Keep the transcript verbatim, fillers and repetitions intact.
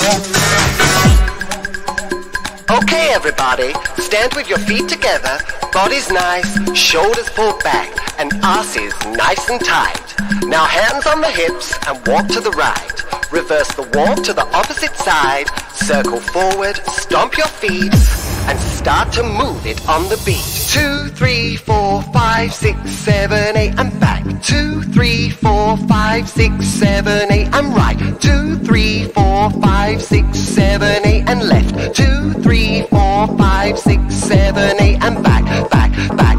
Okay everybody, stand with your feet together, body's nice, shoulders pulled back, and ass is nice and tight. Now hands on the hips and walk to the right. Reverse the walk to the opposite side, circle forward, stomp your feet, and start to move it on the beat. Two, three, four, five, six, seven, eight, and back. Two, three, four, five, six, seven, eight, and right. Two, three, four, five, six, seven, eight, and left. Two, three, four, five, six, seven, eight, and back, back, back.